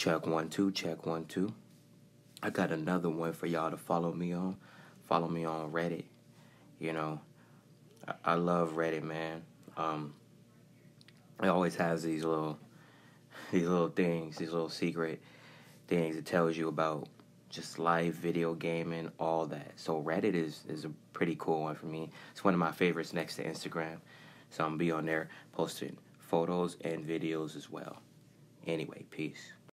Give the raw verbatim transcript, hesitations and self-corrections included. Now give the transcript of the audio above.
Check one, two, check one, two. I got another one for y'all to follow me on. Follow me on Reddit. You know, I, I love Reddit, man. Um, it always has these little, these little things, these little secret things it tells you about just life, video gaming, all that. So Reddit is, is a pretty cool one for me. It's one of my favorites next to Instagram. So I'm going to be on there posting photos and videos as well. Anyway, peace.